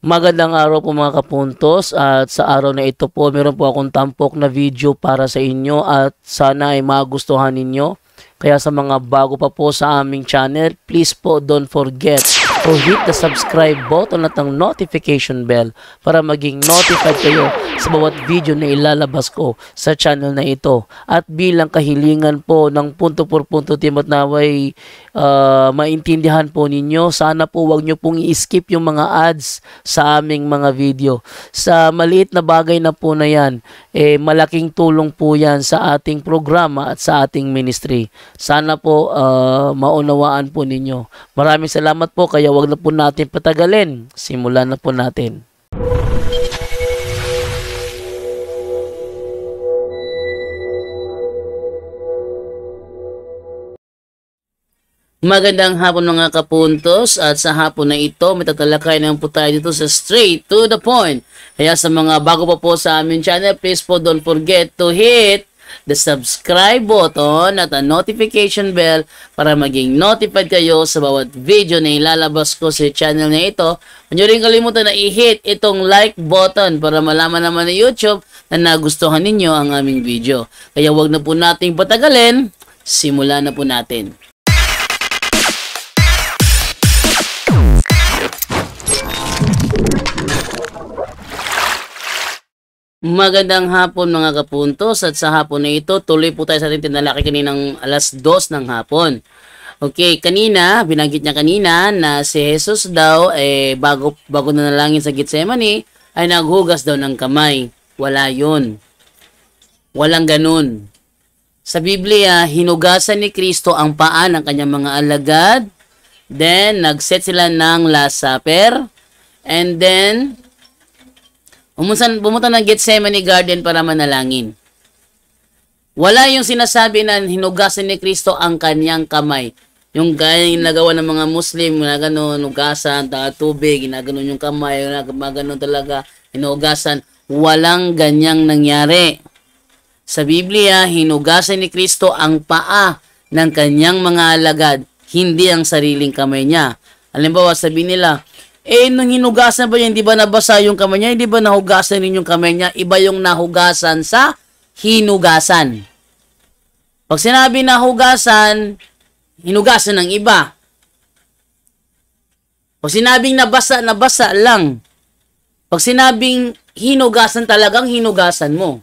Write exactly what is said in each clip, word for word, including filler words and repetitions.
Magandang araw po mga kapuntos, at sa araw na ito po meron po akong tampok na video para sa inyo at sana ay magustuhan ninyo. Kaya sa mga bago pa po sa aming channel, please po don't forget to hit the subscribe button at ang notification bell para maging notified kayo sa bawat video na ilalabas ko sa channel na ito. At bilang kahilingan po ng punto por punto team at naway uh, maintindihan po ninyo, sana po wag nyo pong i-skip yung mga ads sa aming mga video. Sa maliit na bagay na po na yan, eh, malaking tulong po yan sa ating programa at sa ating ministry. Sana po uh, maunawaan po ninyo. Maraming salamat po, kaya wag na po natin patagalin. Simulan na po natin. Magandang hapon mga kapuntos, at sa hapon na ito may tatalakay naman po tayo dito sa straight to the point. Kaya sa mga bago pa po sa aming channel, please po don't forget to hit the subscribe button at ang notification bell para maging notified kayo sa bawat video na ilalabas ko sa channel na ito. Huwag nyo rin kalimutan na i-hit itong like button para malaman naman ng YouTube na nagustuhan ninyo ang aming video. Kaya wag na po nating patagalin, simulan na po natin. Magandang hapon mga kapuntos, at sa hapon na ito tuloy po tayo sa ating tinalaki kaninang alas dos ng hapon. Okay, kanina, binanggit niya kanina na si Jesus daw eh, bago, bago na nalangin sa Gethsemane ay naghugas daw ng kamay. Wala yun. Walang ganun. Sa Biblia, hinugasan ni Kristo ang paa ng kanyang mga alagad, then nagset sila ng Last Supper, and then Pumunta, pumunta ng Gethsemane Garden para manalangin. Wala yung sinasabi na hinugasan ni Kristo ang kanyang kamay. Yung gaya yung nagawa ng mga Muslim, na gano'n, hugasan, tubig, ginaganon yung kamay, gano'n talaga, hinugasan. Walang ganyang nangyari. Sa Biblia, hinugasan ni Kristo ang paa ng kanyang mga alagad, hindi ang sariling kamay niya. Halimbawa, sabi nila, eh, nung hinugasan ba niya, hindi ba nabasa yung kamay niya? Hindi ba nahugasan rin yung kamay niya? Iba yung nahugasan sa hinugasan. Pag sinabi nahugasan, hinugasan ng iba. Pag sinabing nabasa, nabasa lang. Pag sinabing hinugasan, talagang hinugasan mo.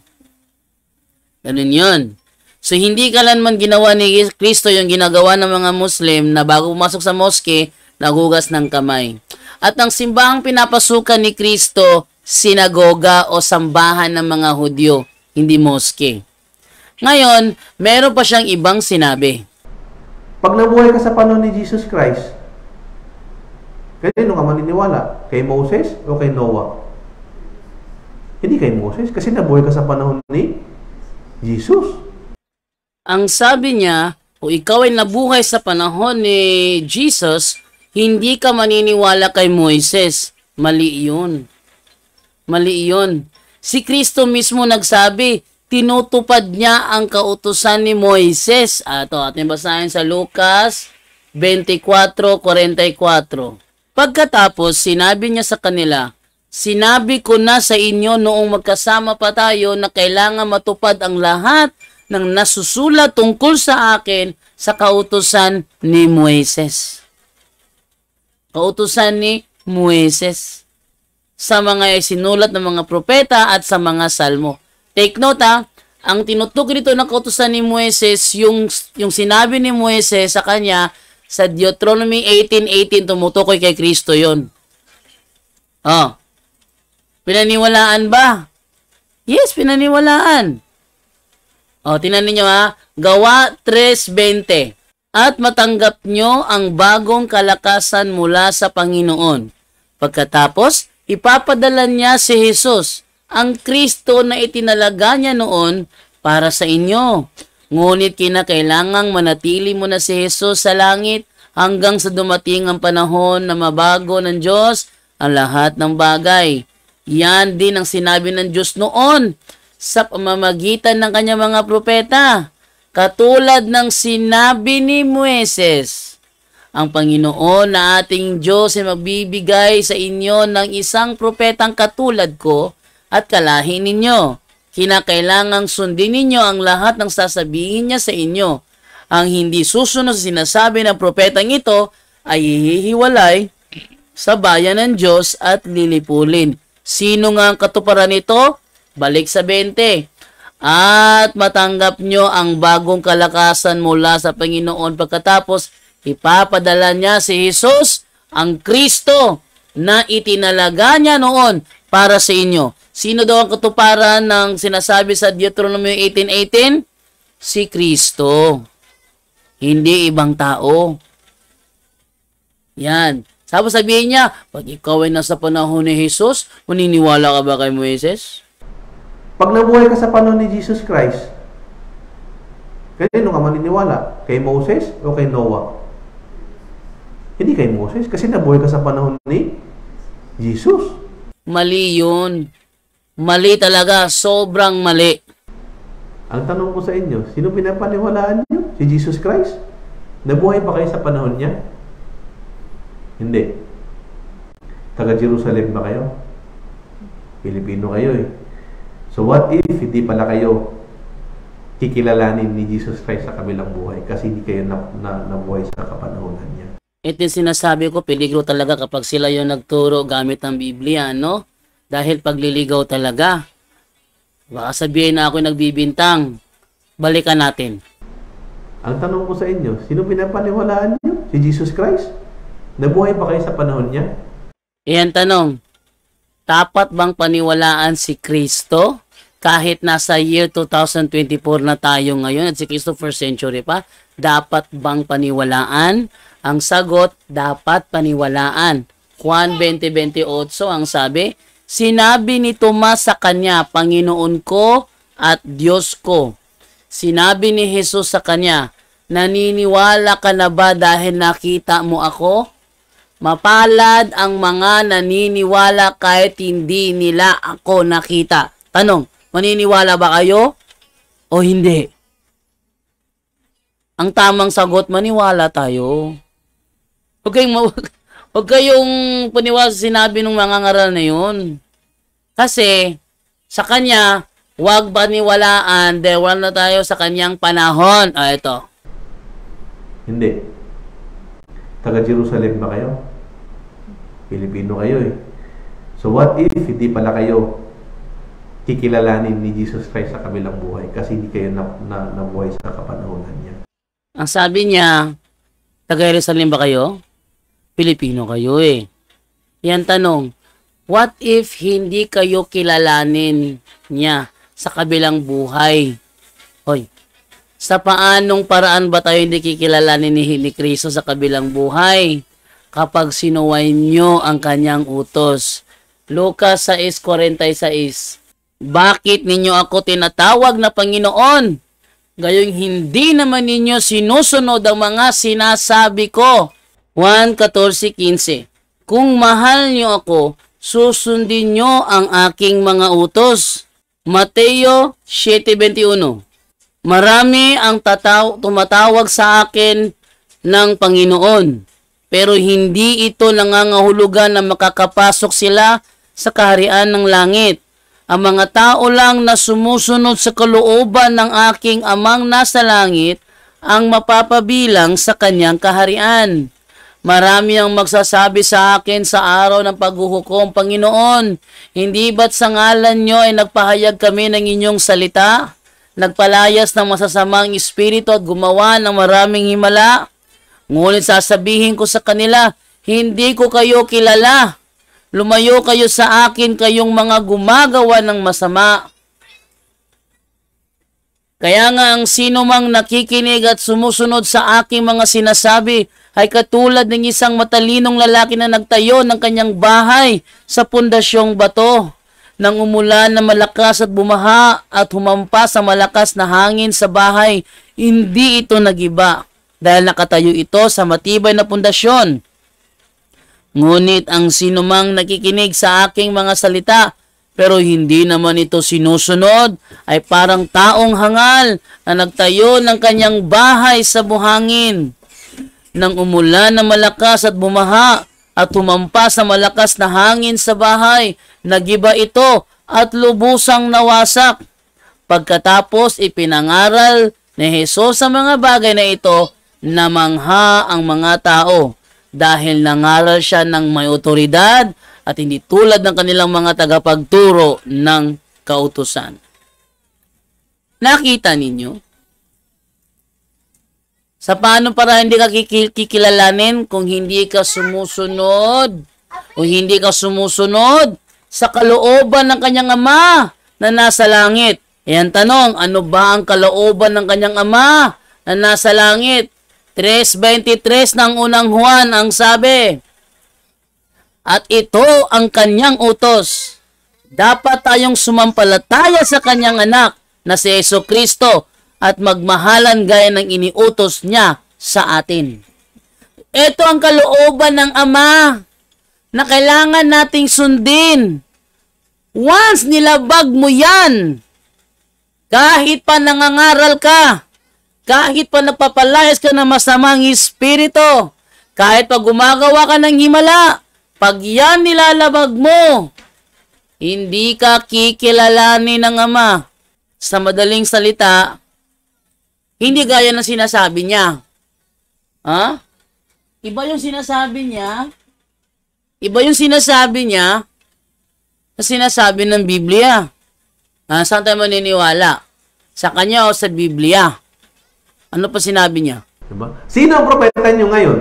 Ganun yun. So, hindi kailanman ginawa ni Kristo yung ginagawa ng mga Muslim na bago pumasok sa moske, naghugas ng kamay. At ang simbahang pinapasukan ni Kristo, sinagoga o sambahan ng mga Hudyo, hindi moske. Ngayon, meron pa siyang ibang sinabi. Pag nabuhay ka sa panahon ni Jesus Christ, kanino ka maniniwala? Kay Moses o kay Noah? Hindi kay Moses, kasi nabuhay ka sa panahon ni Jesus. Ang sabi niya, kung ikaw ay nabuhay sa panahon ni Jesus, hindi ka maniniwala kay Moises. Mali yun. Mali yun. Si Kristo mismo nagsabi, tinutupad niya ang kautusan ni Moises. Ito, ating basahin sa Lucas twenty-four forty-four. Pagkatapos, sinabi niya sa kanila, sinabi ko na sa inyo noong magkasama pa tayo na kailangan matupad ang lahat ng nasusulat tungkol sa akin sa kautusan ni Moises. Kautusan ni Moises sa mga sinulat ng mga propeta at sa mga salmo. Take note ha, ang tinutukoy dito ng kautusan ni Moises, yung, yung sinabi ni Moises sa kanya sa Deuteronomy eighteen eighteen, tumutukoy kay Kristo yon. Oh. Pinaniwalaan ba? Yes, pinaniwalaan. Oh, tingnan niyo ha, Gawa three twenty. At matanggap nyo ang bagong kalakasan mula sa Panginoon. Pagkatapos, ipapadala niya si Jesus, ang Kristo na itinalaga niya noon para sa inyo. Ngunit kinakailangang manatili mo na si Jesus sa langit hanggang sa dumating ang panahon na mabago ng Diyos ang lahat ng bagay. Yan din ang sinabi ng Diyos noon sa pamamagitan ng kanyang mga propeta. Katulad ng sinabi ni Moises, Ang Panginoon na ating Diyos ay magbibigay sa inyo ng isang propetang katulad ko at kalahi ninyo. Kinakailangang sundin ninyo ang lahat ng sasabihin niya sa inyo. Ang hindi susunod sa sinasabi ng propetang ito ay hihiwalay sa bayan ng Diyos at lilipulin. Sino nga ang katuparan nito? Balik sa twenty. At matanggap nyo ang bagong kalakasan mula sa Panginoon pagkatapos ipapadala niya si Jesus, ang Kristo, na itinalaga niya noon para sa inyo. Sino daw ang katuparan ng sinasabi sa Deuteronomy eighteen eighteen? Si Kristo. Hindi ibang tao. Yan. Tapos sabihin niya, pag ikaw ay nasa panahon ni Jesus, maniniwala ka ba kay Moises? Pag nabuhay ka sa panahon ni Jesus Christ, kanino ka maniniwala? Kay Moses o kay Noah? Hindi kay Moses kasi nabuhay ka sa panahon ni Jesus. Mali yun. Mali talaga. Sobrang mali. Ang tanong ko sa inyo, sino pinapaniwalaan niyo? Si Jesus Christ? Nabuhay pa kayo sa panahon niya? Hindi. Taga Jerusalem ba kayo? Pilipino kayo eh. So what if hindi pala kayo kikilalanin ni Jesus Christ sa kabilang buhay kasi hindi kayo na, na, nabuhay sa kapanahonan niya? Ito yung sinasabi ko, peligro talaga kapag sila yung nagturo gamit ng Biblia, no? Dahil pagliligaw talaga. Baka sabihin na ako nagbibintang. Balikan natin. Ang tanong ko sa inyo, sino pinapaniwalaan niyo? Si Jesus Christ? Nabuhay pa kayo sa panahon niya? Iyan tanong, dapat bang paniwalaan si Kristo kahit nasa year two thousand twenty-four na tayo ngayon at si Kristo first century pa? Dapat bang paniwalaan? Ang sagot, dapat paniwalaan. Juan twenty twenty-eight ang sabi, sinabi ni Tomas sa kanya, Panginoon ko at Diyos ko. Sinabi ni Jesus sa kanya, naniniwala ka na ba dahil nakita mo ako? Mapalad ang mga naniniwala kahit hindi nila ako nakita. Tanong, maniniwala ba kayo o hindi? Ang tamang sagot, maniwala tayo. Huwag kayong, huwag kayong paniwala sa sinabi ng mga ngaral na yun. Kasi, sa kanya, huwag paniwalaan dahil wala na tayo sa kanyang panahon. Ah, ito. Hindi. Taga Jerusalem ba kayo? Pilipino kayo eh. So what if hindi pala kayo kikilalanin ni Jesus Christ sa kabilang buhay kasi hindi kayo na, na, nabuhay sa kapanahonan niya? Ang sabi niya, taga Jerusalem ba kayo? Pilipino kayo eh. Yan tanong, what if hindi kayo kilalanin niya sa kabilang buhay? Hoy, sa paanong paraan ba tayo hindi kikilalanin ni, ni Kristo sa kabilang buhay? Kapag sinuway nyo ang kanyang utos. Lucas six forty-six. Bakit ninyo ako tinatawag na Panginoon? Gayong hindi naman ninyo sinusunod ang mga sinasabi ko. Juan fourteen fifteen. Kung mahal nyo ako, susundin nyo ang aking mga utos. Mateo seven twenty-one. Marami ang tataw tumatawag sa akin ng Panginoon, pero hindi ito nangangahulugan na makakapasok sila sa kaharian ng langit. Ang mga tao lang na sumusunod sa kalooban ng aking amang nasa langit ang mapapabilang sa kanyang kaharian. Marami ang magsasabi sa akin sa araw ng paghuhukom, Panginoon, hindi ba't sa ngalan nyo ay nagpahayag kami ng inyong salita? Nagpalayas ng masasamang espiritu at gumawa ng maraming himala? Ngunit sasabihin ko sa kanila, hindi ko kayo kilala. Lumayo kayo sa akin, kayong mga gumagawa ng masama. Kaya nga ang sino mang nakikinig at sumusunod sa aking mga sinasabi ay katulad ng isang matalinong lalaki na nagtayo ng kanyang bahay sa pundasyong bato. Nang umulan na malakas at bumaha at humampas sa malakas na hangin sa bahay, hindi ito nagiba dahil nakatayo ito sa matibay na pundasyon. Ngunit ang sinumang nakikinig sa aking mga salita, pero hindi naman ito sinusunod, ay parang taong hangal na nagtayo ng kanyang bahay sa buhangin. nang umulan na malakas at bumaha at humampas sa malakas na hangin sa bahay. Nagiba ito at lubusang nawasak. Pagkatapos ipinangaral ni Jesus sa mga bagay na ito, namangha ang mga tao dahil nangaral siya ng may otoridad at hindi tulad ng kanilang mga tagapagturo ng kautusan. Nakita ninyo? Sa paano para hindi ka kikilalanin kung hindi ka sumusunod o hindi ka sumusunod sa kalooban ng kanyang Ama na nasa langit. Ayan tanong, ano ba ang kalooban ng kanyang Ama na nasa langit? three twenty-three ng unang Juan ang sabi, at ito ang kanyang utos. Dapat tayong sumampalataya sa kanyang anak na si Jesucristo at magmahalan gaya ng iniutos niya sa atin. Ito ang kalooban ng Ama na kailangan nating sundin. Once nilabag mo yan, kahit pa nangangaral ka, kahit pa napapalayas ka ng masamang espiritu, kahit pa gumagawa ka ng himala, pag yan nilalabag mo, hindi ka kikilalanin ng Ama. Sa madaling salita, hindi gaya ng sinasabi niya. Ha? Iba yung sinasabi niya. Iba yung sinasabi niya na sinasabi ng Biblia. Ah, saan tayo maniniwala? Sa kanya o sa Biblia? Ano pa sinabi niya? Diba? Sino ang propeta niyo ngayon?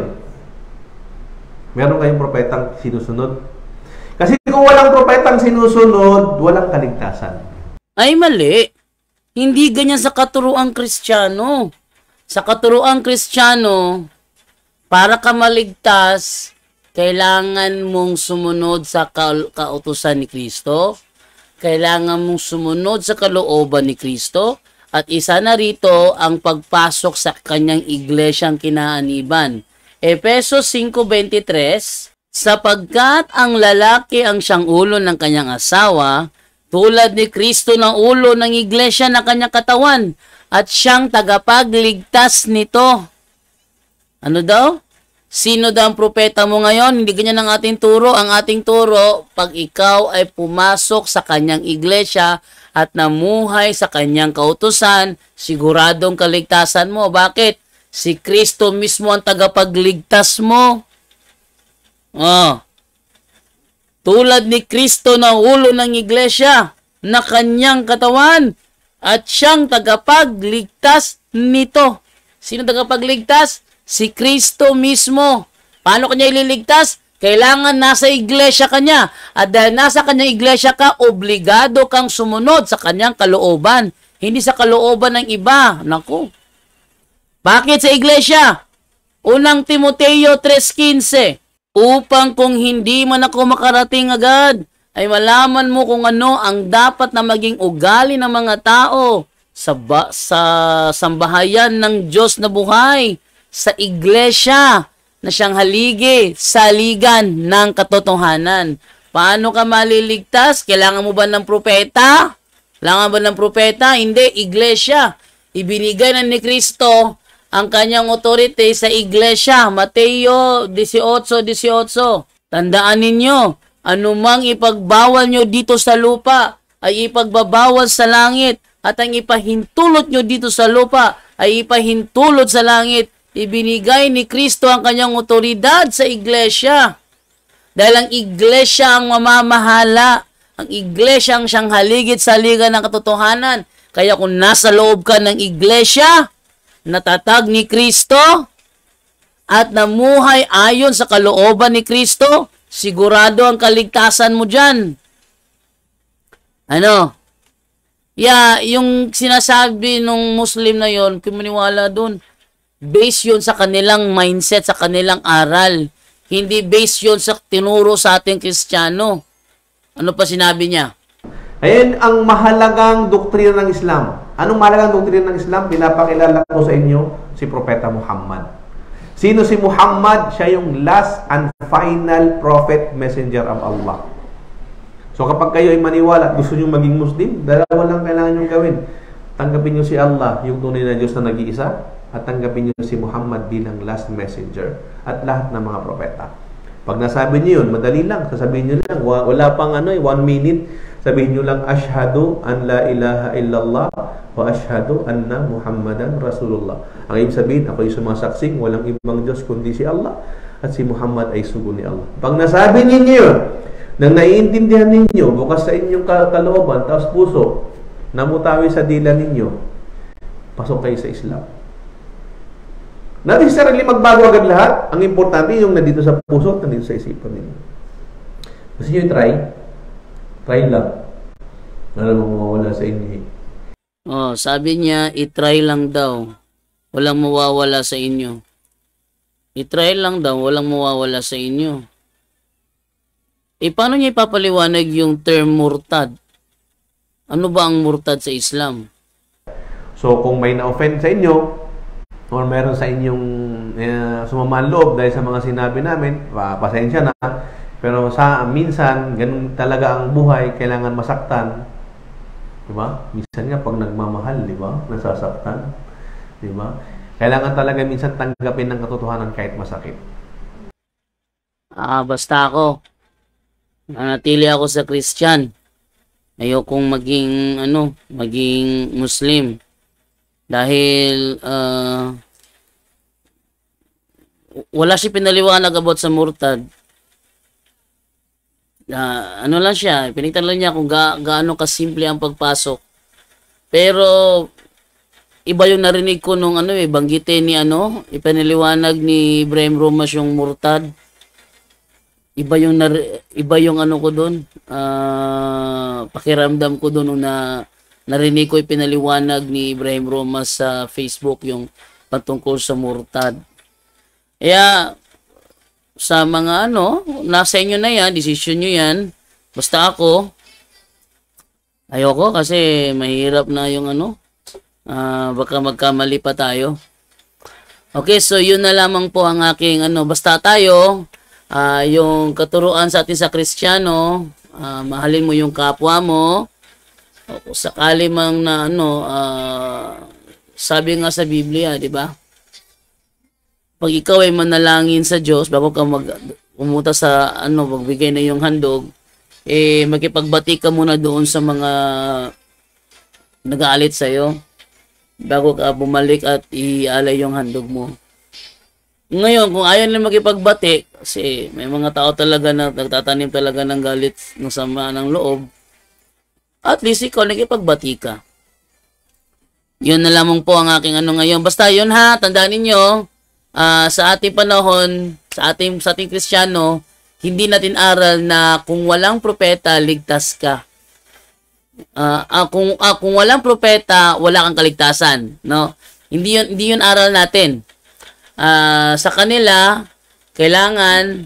Meron kayong propetang sinusunod? Kasi kung walang propetang sinusunod, walang kaligtasan. Ay, mali. Hindi ganyan sa katuruang Kristiyano. Sa katuruang Kristiyano, para ka maligtas, kailangan mong sumunod sa ka kautusan ni Kristo. Kailangan mong sumunod sa kalooban ni Kristo. At isa na rito ang pagpasok sa kanyang iglesyang kinaaniban. Efesos five twenty-three, sapagkat ang lalaki ang siyang ulo ng kanyang asawa, tulad ni Kristo ng ulo ng iglesia na kanyang katawan, at siyang tagapagligtas nito. Ano daw? Sino daw ang propeta mo ngayon? Hindi ganyan ang ating turo. Ang ating turo, pag ikaw ay pumasok sa kanyang iglesia at namuhay sa kanyang kautusan, siguradong kaligtasan mo. Bakit? Si Kristo mismo ang tagapagligtas mo. Oh. Tulad ni Kristo na ulo ng iglesia na kanyang katawan at siyang tagapagligtas nito. Sino tagapagligtas? Si Kristo mismo. Paano kanya ililigtas? Kailangan nasa iglesia ka niya. At dahil nasa kanyang iglesia ka, obligado kang sumunod sa kanyang kalooban. Hindi sa kalooban ng iba. Naku. Bakit sa iglesia? Unang Timoteo three fifteen. Upang kung hindi man ako makarating agad, ay malaman mo kung ano ang dapat na maging ugali ng mga tao sa, ba sa sambahayan ng Diyos na buhay, sa iglesia na siyang haligi, saligan ng katotohanan. Paano ka maliligtas? Kailangan mo ba ng propeta? Kailangan ba ng propeta? Hindi, iglesia. Ibinigay na ni Kristo ang kanyang authority sa iglesia. Mateo eighteen eighteen. Tandaan ninyo, anumang ipagbawal nyo dito sa lupa ay ipagbabawal sa langit, at ang ipahintulot nyo dito sa lupa ay ipahintulot sa langit. Ibinigay ni Kristo ang kanyang otoridad sa iglesia. Dahil ang iglesia ang mamamahala. Ang iglesia ang siyang haligit sa liga ng katotohanan. Kaya kung nasa loob ka ng iglesia, natatag ni Kristo, at namuhay ayon sa kalooban ni Kristo, sigurado ang kaligtasan mo dyan. Ano? Yeah, yung sinasabi nung Muslim na yon, kung maniwala dun, based yun sa kanilang mindset, sa kanilang aral. Hindi based yun sa tinuro sa ating Kristiyano. Ano pa sinabi niya? Ayan ang mahalagang doktrina ng Islam. Anong mahalagang doktrina ng Islam? Pinapakilala ko sa inyo si Propeta Muhammad. Sino si Muhammad? Siya yung last and final prophet messenger of Allah. So kapag kayo ay maniwala at gusto nyo maging Muslim, dalawa lang kailangan nyo gawin. Tanggapin nyo si Allah, yung tunay na Diyos na nag-iisa, at tanggapin niyo si Muhammad bilang last messenger at lahat ng mga propeta. Pag nasabi niyo yun, madali lang. Sasabihin niyo lang, wala pang ano, one minute. Sabihin niyo lang, ashhadu an la ilaha illallah wa ashhadu anna Muhammadan Rasulullah. Ang ibig sabihin, ako ay sumasaksing, walang ibang Diyos kundi si Allah at si Muhammad ay sugo ni Allah. Pag nasabi ninyo yun, nang naiintindihan ninyo, bukas sa inyong kalooban, taos puso, namutawi sa dila ninyo, pasok kayo sa Islam. Not necessarily magbago agad lahat. Ang importante yung nandito sa puso at nandito sa isipan ninyo. Gusto nyo i-try? Try lang. Alam mo mawawala sa inyo. Oh, sabi niya, i-try lang daw. Walang mawawala sa inyo. I-try lang daw, walang mawawala sa inyo. E paano niya ipapaliwanag yung term murtad? Ano ba ang murtad sa Islam? So, kung may na-offend sa inyo, or meron sa inyong uh, sumamaan loob dahil sa mga sinabi namin, pasensya na. Pero sa minsan, ganun talaga ang buhay, kailangan masaktan. Diba? Minsan nga pag nagmamahal, diba? Nasasaktan. Diba? Kailangan talaga minsan tanggapin ng katotohanan kahit masakit. Ah, basta ako. Nanatili ako sa Christian. Ayokong maging, ano, maging Muslim. Dahil uh, wala siya pinaliwanag about sa murtad. Uh, ano lang siya, pinagtanong niya kung ga gaano kasimple ang pagpasok. Pero iba yung narinig ko nung ano eh, banggitin ni ano, ipinaliwanag ni Ibrahim Romas yung murtad. Iba yung nar iba yung ano ko doon, uh, pakiramdam ko doon nung na narinig ko ipinaliwanag ni Ibrahim Romas sa Facebook yung patungkol sa murtad. Kaya, sa mga ano, nasa inyo na yan, decision nyo yan. Basta ako, ayoko kasi mahirap na yung ano, uh, baka magkamali pa tayo. Okay, so yun na lamang po ang aking ano, basta tayo, uh, yung katuruan sa atin sa Kristiyano, uh, mahalin mo yung kapwa mo. O sakali mang na ano, uh, sabi nga sa Biblia, di ba? Pag ikaw ay manalangin sa Diyos, bago ka mag pumunta sa ano, magbigay na yung handog, eh makipagbati ka muna doon sa mga nag-aalit sa iyo bago ka bumalik at ialay yung handog mo. Ngayon, kung ayaw nila makipagbati, kasi may mga tao talaga na nagtatanim talaga ng galit ng sama ng loob, at least ikaw nakipagbati ka. Yun na lamang po ang aking ano ngayon. Basta yun ha, tandaan ninyo, uh, sa ating panahon, sa ating, sa ating Kristiyano, hindi natin aral na kung walang propeta, ligtas ka. Uh, uh, kung, uh, kung walang propeta, wala kang kaligtasan. No? Hindi yun, hindi yun aral natin. Uh, sa kanila, kailangan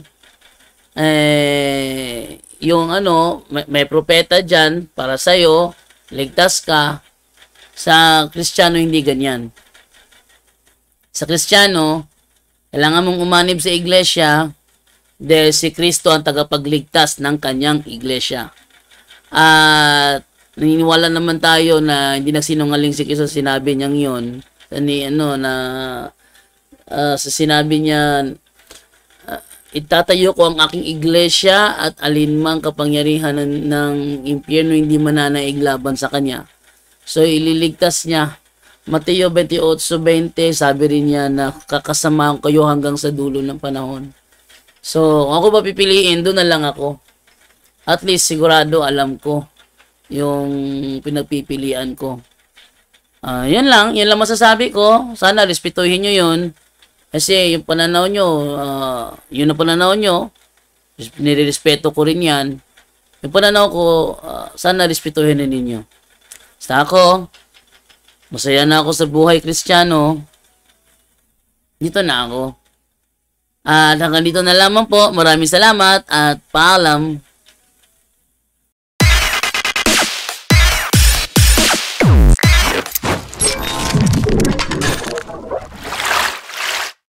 eh, yung ano, may, may propeta dyan para sa'yo, ligtas ka. Sa Kristiyano, hindi ganyan. Sa Kristiyano, kailangan mong umanib sa iglesia dahil si Kristo ang tagapagligtas ng kanyang iglesia. At naniniwala naman tayo na hindi nagsinungaling si Kristo, sinabi niyang yun. Ni, ano, na uh, sa sinabi niya, itatayo ko ang aking iglesia at alinmang kapangyarihan ng, ng impyerno hindi mananaig laban sa kanya. So, ililigtas niya. Mateo twenty-eight twenty, sabi rin niya na kakasamahan kayo hanggang sa dulo ng panahon. So, kung ako ba pipiliin, doon na lang ako. At least, sigurado alam ko yung pinagpipilian ko. Uh, yan lang, yan lang masasabi ko. Sana respetuhin nyo yun. Kasi yung pananaw nyo, uh, yun ang pananaw nyo, nire-respeto ko rin yan. Yung pananaw ko, uh, sana respetuhin na ninyo. Basta ako, masaya na ako sa buhay Kristiyano. Dito na ako. At hanggang dito na lamang po. Maraming salamat at paalam.